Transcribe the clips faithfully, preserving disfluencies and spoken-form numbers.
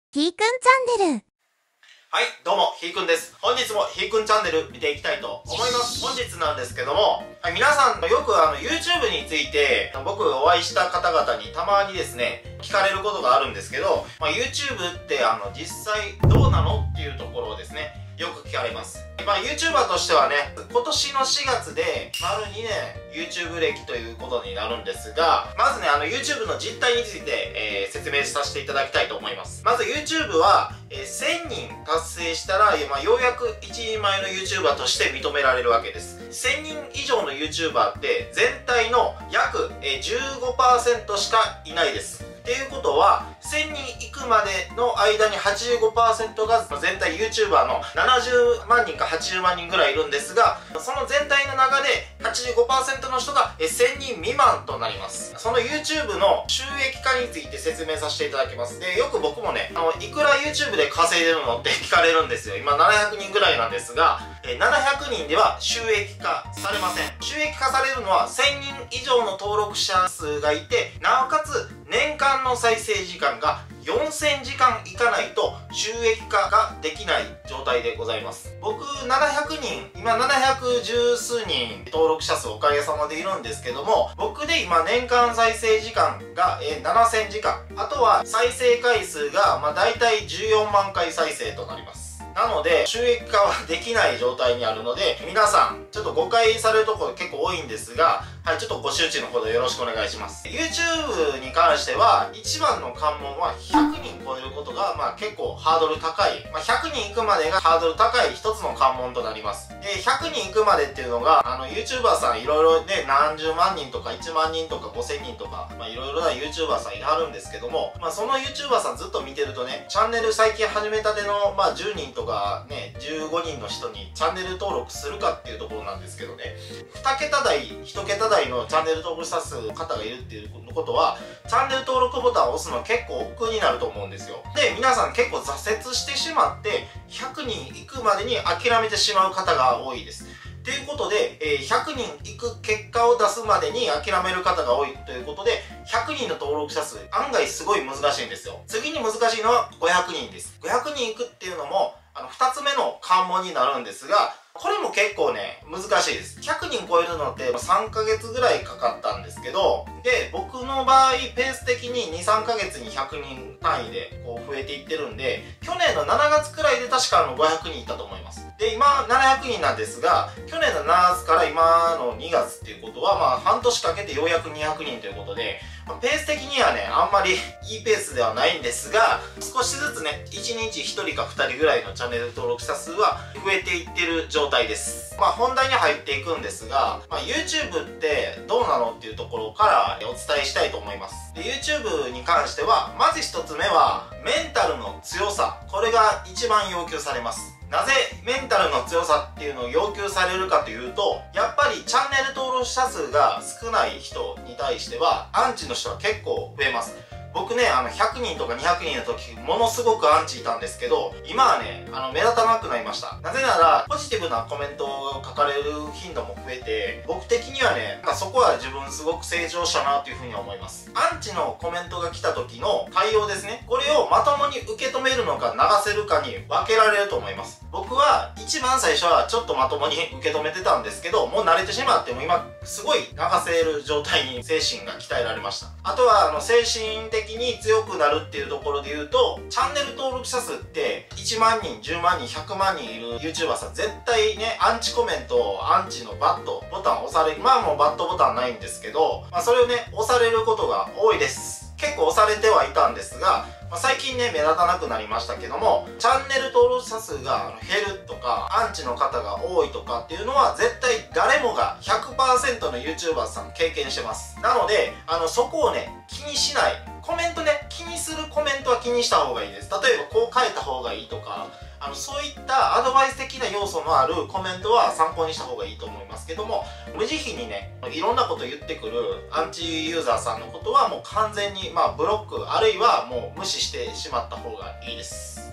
ひーくんチャンネル。 はい、どうも、ひーくんです。本日もひーくんチャンネル見ていきたいと思います。本日なんですけども、はい、皆さんよくあの YouTube について僕お会いした方々にたまにですね、聞かれることがあるんですけど、まあ、YouTube ってあの実際どうなのっていうところをですね、よく聞かれます。まあ YouTuber としてはね、今年のしがつで丸にねん YouTube 歴ということになるんですが、まずね、あの YouTube の実態について、えー、説明させていただきたいと思います。まず YouTube は、えー、せんにん達成したら、まあ、ようやく一人前の YouTuber として認められるわけです。せんにん以上の YouTuber って全体の約 じゅうごパーセント しかいないです。っていうことは、せんにん行くまでの間に はちじゅうごパーセント が全体 YouTuber のななじゅうまんにんかはちじゅうまんにんぐらいいるんですが、その全体の中で はちじゅうごパーセント の人がせんにん未満となります。その YouTube の収益化について説明させていただきます。で、よく僕もね、あの、いくら YouTube で稼いでるのって聞かれるんですよ。今ななひゃくにんぐらいなんですが、ななひゃくにんでは収益化されません。収益化されるのはせんにん以上の登録者数がいて、なおかつ年間の再生時間がよんせんじかんいかないと収益化ができない状態でございます。僕ななひゃくにん、今ななひゃくじゅうすうにん登録者数おかげさまでいるんですけども、僕で今年間再生時間がななせんじかん、あとは再生回数がまあ大体じゅうよんまんかい再生となります。なので収益化はできない状態にあるので、皆さんちょっと誤解されるところ結構多いんですが、はい、ちょっとご周知のほどよろしくお願いします。 YouTube に関しては一番の関門はひゃくにん超えることがまあ結構ハードル高い、まあ、ひゃくにん行くまでがハードル高い一つの関門となります。で、ひゃくにん行くまでっていうのがあの YouTuber さんいろいろね、何十万人とかいちまんにんとかごせんにんとか、まあいろいろな YouTuber さんいはるんですけども、まあその YouTuber さんずっと見てるとね、チャンネル最近始めたてのまあじゅうにんとかね、じゅうごにんの人にチャンネル登録するかっていうところなんですけどね、にけた台いちけた台のチャンネル登録者数の方がいるっていうことは、チャンネル登録ボタンを押すの結構億劫になると思うんですよ。で、皆さん結構挫折してしまってひゃくにん行くまでに諦めてしまう方が多いです。ということで、えー、ひゃくにん行く結果を出すまでに諦める方が多いということで、ひゃくにんの登録者数案外すごい難しいんですよ。次に難しいのはごひゃくにんです。ごひゃくにん行くっていうのもあのふたつめの関門になるんですが、これも結構ね難しいです。ひゃくにん超えるのってさんかげつぐらいかかったんですけど、で僕の場合ペース的ににさんかげつにひゃくにん単位でこう増えていってるんで、去年のしちがつくらいで確かあのごひゃくにんいったと思います。で今ななひゃくにんなんですが、去年のしちがつから今のにがつっていうことはまあ半年かけてようやくにひゃくにんということで、まあ、ペース的にはねあんまりいいペースではないんですが、少しずつねいちにちひとりかふたりぐらいのチャンネル登録者数は増えていってる状態です。まあ本題に入っていくんですが、まあ、YouTube ってどうなのっていうところからお伝えしたいと思います。で YouTube に関してはまずひとつめはメンタルの強さ、これが一番要求されます。なぜメンタルの強さっていうのを要求されるかというと、やっぱりチャンネル登録者数が少ない人に対してはアンチの人は結構増えます。僕ね、あのひゃくにんとかにひゃくにんの時ものすごくアンチいたんですけど、今はねあの目立たなくなりました。なぜならポジティブなコメントを書かれる頻度も増えて、僕的にはねなんかそこは自分すごく成長したなというふうに思います。アンチのコメントが来た時の対応ですね、これをまともに受け止めるのか流せるかに分けられると思います。僕は一番最初はちょっとまともに受け止めてたんですけど、もう慣れてしまってもう今すごい流せる状態に精神が鍛えられました。あとはあの精神的に強くなるっていうところで言うと、チャンネル登録者数っていちまんにんじゅうまんにんひゃくまんにんいる YouTuber さん絶対ねアンチコメント、アンチのバットボタン押される、まあもうバットボタンないんですけど、まあ、それをね押されることが多いです。結構押されてはいたんですが、まあ、最近ね目立たなくなりましたけども、チャンネル登録者数が減るとかアンチの方が多いとかっていうのは絶対誰もが ひゃくパーセント の YouTuber さん経験してます。なのであのそこをね気にしない、コメントね気にするコメントは気にした方がいいです。例えばこう書いた方がいいとか、あのそういったアドバイス的な要素のあるコメントは参考にした方がいいと思いますけども、無慈悲にねいろんなこと言ってくるアンチユーザーさんのことはもう完全にまあブロック、あるいはもう無視してしまった方がいいです。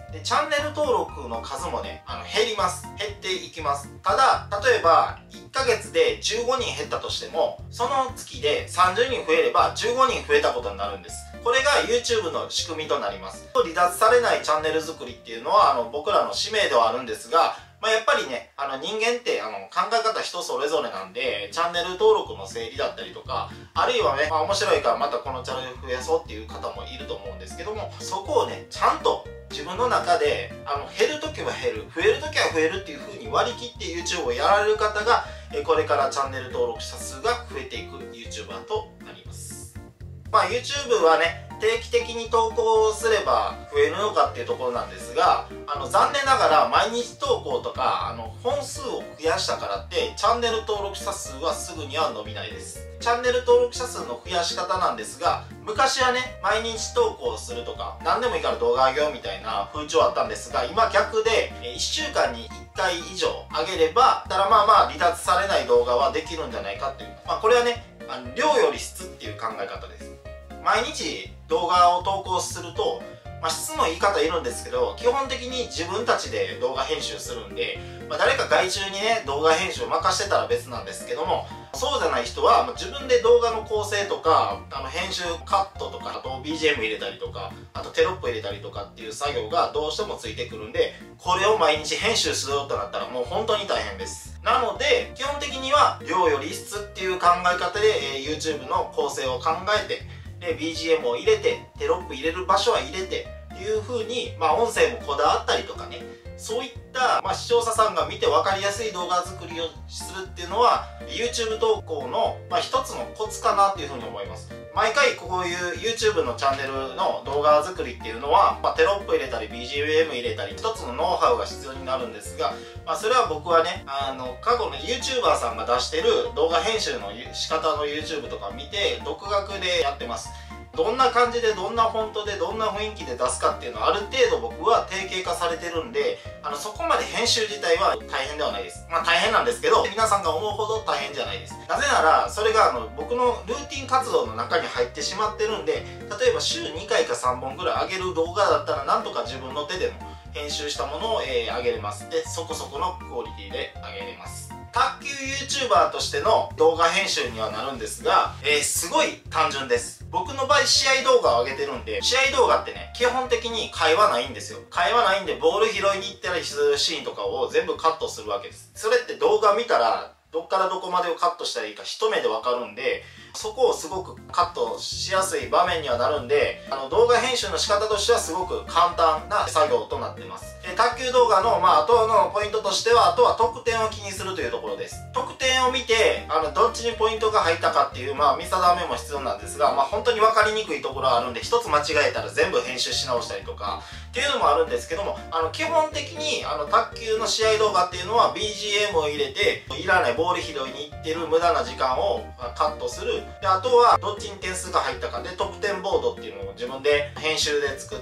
でチャンネル登録の数もねあの減ります。減っていきます。ただ例えばいっかげつでじゅうごにん減ったとしても、その月でさんじゅうにん増えればじゅうごにん増えたことになるんです。これが YouTube の仕組みとなります。離脱されないチャンネル作りっていうのはあの僕らの使命ではあるんですが、まあ、やっぱりね、あの人間ってあの考え方人それぞれなんで、チャンネル登録の整理だったりとか、あるいはね、まあ、面白いからまたこのチャンネル増やそうっていう方もいると思うんですけども、そこをね、ちゃんと自分の中であの減るときは減る、増えるときは増えるっていう風に割り切って YouTube をやられる方が、えこれからチャンネル登録者数が増えていく YouTuber となります。まあ YouTube はね、定期的に投稿すれば増えるのかっていうところなんですが、あの残念ながら毎日投稿とかあの本数を増やしたからってチャンネル登録者数はすぐには伸びないです。チャンネル登録者数の増やし方なんですが、昔はね毎日投稿するとか何でもいいから動画上げようみたいな風潮あったんですが、今逆でいっしゅうかんにいっかい以上上げればたらまあまあ離脱されない動画はできるんじゃないかっていう、まあ、これはねあの量より質っていう考え方です。毎日動画を投稿すると、まあ、質の言い方いるんですけど、基本的に自分たちで動画編集するんで、まあ、誰か外注にね動画編集を任してたら別なんですけども、そうじゃない人はもう自分で動画の構成とかあの編集カットとか、あと ビージーエム 入れたりとか、あとテロップ入れたりとかっていう作業がどうしてもついてくるんで、これを毎日編集しようとなったらもう本当に大変です。なので基本的には量より質っていう考え方で、えー、YouTube の構成を考えて、で ビージーエム を入れてテロップ入れる場所は入れてっていう風に、まあ、音声もこだわったりとかね、そういった、まあ、視聴者さんが見て分かりやすい動画作りをするっていうのは YouTube 投稿の、まあ、一つのコツかなっていう風に思います。毎回こういう YouTube のチャンネルの動画作りっていうのは、まあ、テロップ入れたり ビージーエム 入れたり一つのノウハウが必要になるんですが、まあ、それは僕はねあの過去の YouTuber さんが出してる動画編集の仕方の YouTube とか見て独学でやってます。どんな感じでどんなフォントでどんな雰囲気で出すかっていうのはある程度僕は定型化されてるんで、あのそこまで編集自体は大変ではないです。まあ大変なんですけど、皆さんが思うほど大変じゃないです。なぜならそれがあの僕のルーティン活動の中に入ってしまってるんで、例えば週にかいかさんぼんぐらい上げる動画だったらなんとか自分の手でも編集したものを、えー、上げれます。でそこそこのクオリティで上げれます。卓球 YouTuber としての動画編集にはなるんですが、えー、すごい単純です。僕の場合試合動画を上げてるんで、試合動画ってね基本的に会話ないんですよ。会話ないんでボール拾いに行ったりするシーンとかを全部カットするわけです。それって動画見たらどっからどこまでをカットしたらいいか一目でわかるんで、そこをすごくカットしやすい場面にはなるんで、あの動画編集の仕方としてはすごく簡単な作業となってます。で卓球動画の、まあ、あとのポイントとしては、あとは得点を気にするというところです。得点を見てあのどっちにポイントが入ったかっていう、まあ、見定めも必要なんですが、まあ、本当に分かりにくいところはあるんで、一つ間違えたら全部編集し直したりとかっていうのもあるんですけども、あの基本的にあの卓球の試合動画っていうのは ビージーエム を入れていらないボール拾いに行ってる無駄な時間をカットする。であとはどっちに点数が入ったかで得点ボードっていうのを自分で編集で作って、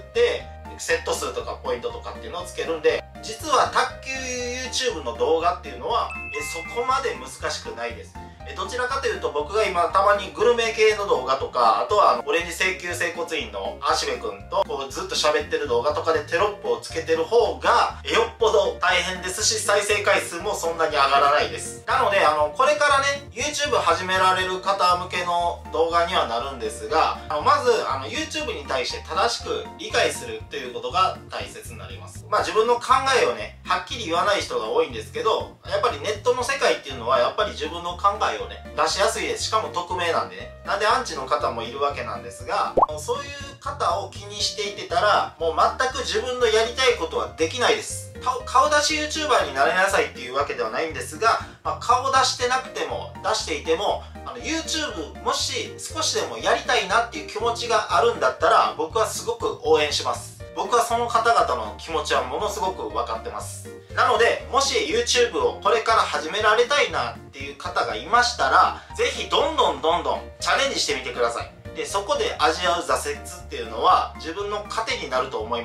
セット数とかポイントとかっていうのをつけるんで、実は卓球 YouTube の動画っていうのはえそこまで難しくないです。えどちらかというと僕が今たまにグルメ系の動画とか、あとはあのオレンジ請求整骨院の芦部くんとこうずっと喋ってる動画とかでテロップをつけてる方がよっぽど大変ですし、再生回数もそんなに上がらないです。なのであのこれからね YouTube 始められる方向けの動画にはなるんですが、あのまずあの YouTube に対して正しく理解するということが大切になります。まあ自分の考えをねはっきり言わない人が多いんですけど、やっぱりネットの世界っていうのはやっぱり自分の考えをね出しやすいです。しかも匿名なんでね。なんでアンチの方もいるわけなんですが、そういう方を気にしていてたらもう全く自分のやりたいことはできないです。顔出し YouTuber になれなさいっていうわけではないんですが、まあ、顔出してなくても出していてもあの YouTube もし少しでもやりたいなっていう気持ちがあるんだったら僕はすごく応援します。僕はその方々の気持ちはものすごく分かってます。なのでもし YouTube をこれから始められたいなっていう方がいましたら、是非どんどんどんどんチャレンジしてみてください。でそこで味わう挫折っていうのは自分の糧になると思います。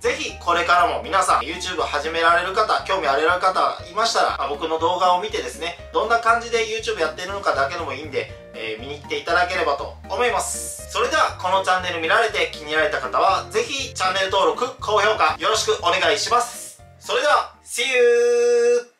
ぜひこれからも皆さん YouTube 始められる方、興味ある方いましたら、まあ、僕の動画を見てですね、どんな感じで YouTube やってるのかだけでもいいんで、えー、見に来ていただければと思います。それではこのチャンネル見られて気に入られた方は、ぜひチャンネル登録、高評価よろしくお願いします。それでは See you!